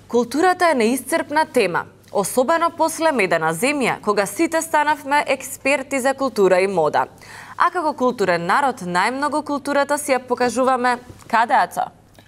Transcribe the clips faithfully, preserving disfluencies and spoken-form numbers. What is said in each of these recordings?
Културата е неисцрпна тема, особено после медена земја, кога сите станавме експерти за култура и мода. А како културен народ, најмногу културата си ја покажуваме каде, Ацо?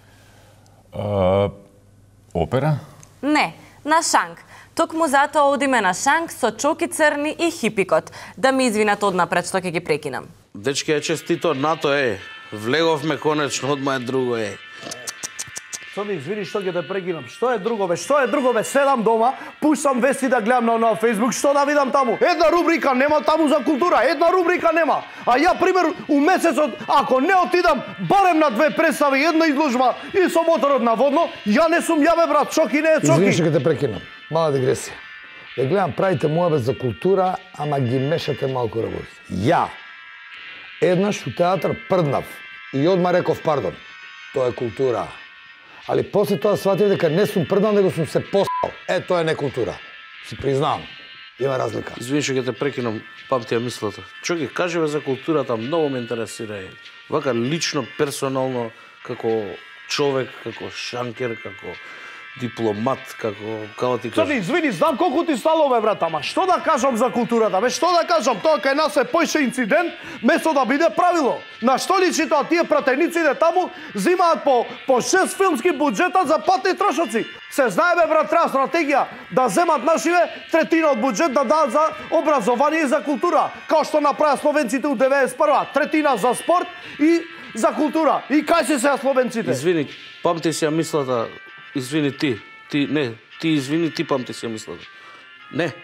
Uh, опера? Не, на Шанк. Токму затоа одиме на Шанк со Чоки Црни и Хипикот. Да ми извинат однапред што ќе ги прекинам. Дечки, е честито, нато е. Влеговме конечно, одма е друго е. Сони, извини што ќе те прекинам. Што е друго бе? Што е друго бе? Седам дома, пуштам вести да гледам на, на Facebook, што да видам таму? Една рубрика нема таму за култура, една рубрика нема. А ја пример у месецот, ако не отидам барем на две представи, една изложба и со моторот на водно, ја не сум ја бе брат, Чоки не е Чоки. Извини што ќе те прекинам. Мала дегресија. Ја гледам правите муабет за култура, ама ги мешате малку работи. Ја еднаш у театар прднав и одма реков пардон. Тоа е култура. Али после тоа сватив дека не сум прдан, него сум се посал. Е, тоа е не култура. Си признавам. Има разлика. Извини што ќе те прекинам, памти ја мислата. Чоки, кажи за културата, многу ме интересира. Вака лично, персонално, како човек, како шанкер, како дипломат, како како ти кажам. Сони, извини, знам колку ти стало бе брат, ама што да кажам за културата? Бе, што да кажам? Тоа кај нас е поише инцидент, место да биде правило. На што личи тоа? Тие пратениците таму зимаат по по шест филмски буџета за патни трошоци. Се знае бе брат, треба стратегија да земат нашиве третина од буџет да дадат за образование и за култура, као што направија словенците у деветдесет и прва, третина за спорт и за култура. И кај се сега словенците? Извини, памти си ја мислата. Извини ти, ти не, ти извини ти памти си ја мислата. Не.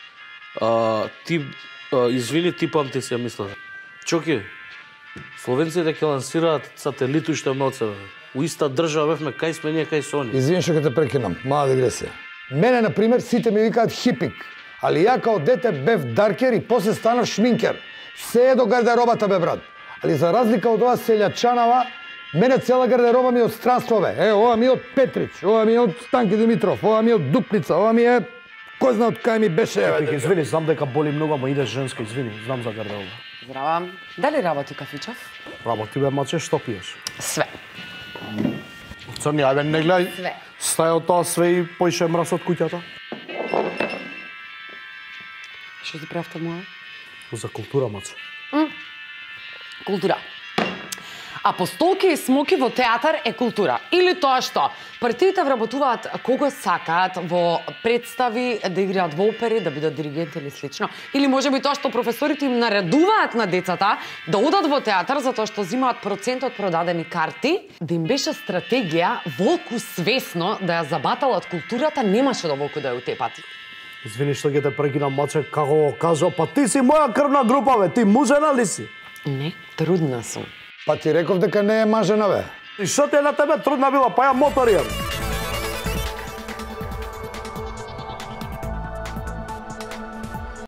А, ти а, извини ти памти си ја мислата. Чоки, словенците ќе лансираат сателит уште од себе. У иста држава бевме, кај сме ние, кај се они. Извини што ќе те прекинам, мала дегресија. Мене на пример сите ми викаат хипик, али ја као дете бев даркер и после станав шминкер. Се е до гардеробата бе брат. Али за разлика од ова селјачанава, мене цела гардероба ми е од странствове. Е, ова ми е од Петрич, ова ми е од Станки Димитров, ова ми е од Дупница, ова ми е... Кој знае од кај ми беше? Епик, извини, знам дека боли многу, ама иде женска, извини, знам за гардероба. Здраво. Дали работи кафичов? Работи бе, маче, што пиеш? Све. Црни, ајде, не гледај. Све. Стај од тоа све и поише мраз од куќата. Што ти правте моја? За култура, маче. Култура. А постолки и смоки во театар е култура. Или тоа што партиите вработуваат кого сакаат во представи, да играат во опери, да бидат диригенти или слично. Или можеби тоа што професорите им наредуваат на децата да одат во театар затоа што зимаат процент од продадени карти, да им беше стратегија волку свесно да ја забаталат културата, немаше да волку да ја утепат. Извини што ќе те прекинам, маче, како го кажа, па ти си моја крвна група, бе, ти мужена ли си? Не, трудна сум. Па ти реков дека не е мажена бе. И што ти е на тебе трудна била, па ја мотор имам.